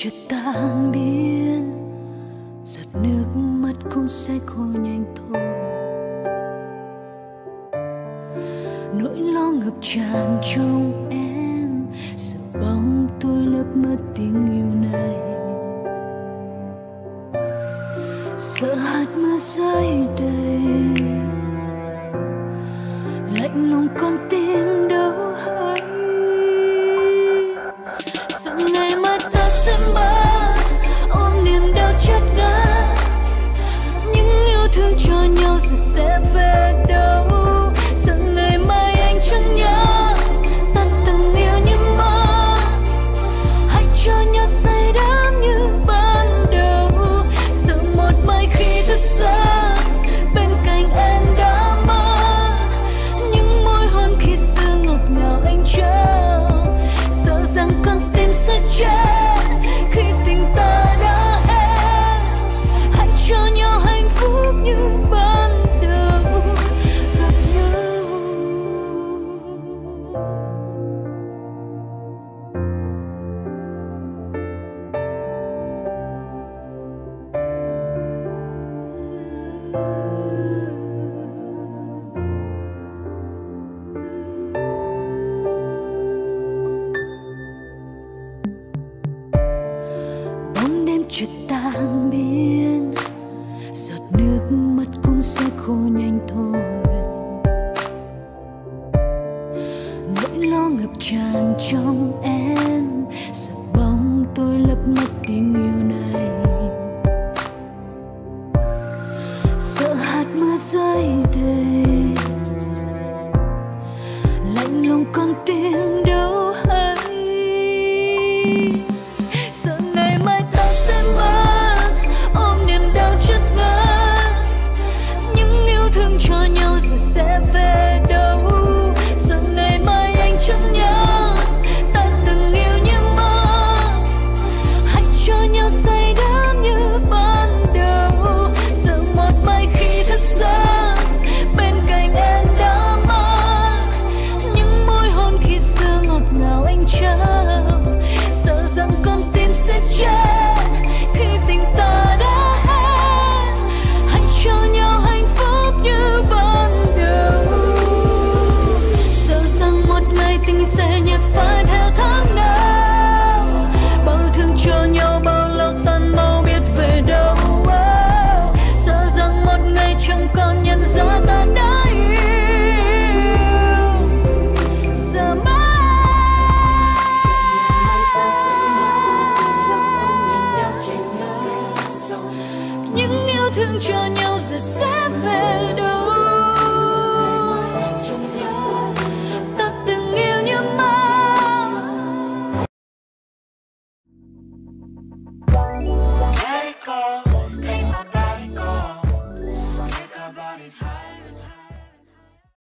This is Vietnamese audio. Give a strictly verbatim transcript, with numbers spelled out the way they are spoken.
chợt tan biến, giọt nước mắt cũng sẽ khô nhanh thôi. Nỗi lo ngập tràn trong em, sợ bóng tôi lấp mất tình yêu này. Sợ hạt mưa rơi đầy, lạnh lùng con tim đâu hay. Sợ ngày mai ta sẽ mất, ôm niềm đau chát ngát. Những yêu thương cho nhau rồi sẽ về đâu. Sợ ngày mai anh chẳng nhớ ta từng yêu như mơ. Hãy cho nhau say đắm như ban đầu. Sợ một mai khi thức giấc bên cạnh em đã mơ những môi hôn khi xưa ngọt ngào anh trao. Sợ rằng con tim sẽ chết khi tình ta đã hết. Hãy cho nhau hạnh phúc như ban đầu gặp nhau. Bóng đêm chợt tan biến, giọt nước mắt cũng sẽ khô nhanh thôi. Nỗi lo ngập tràn trong em, sợ bóng tôi lấp mất tình yêu này. Sợ hạt mưa rơi đầy, lạnh lùng con tim.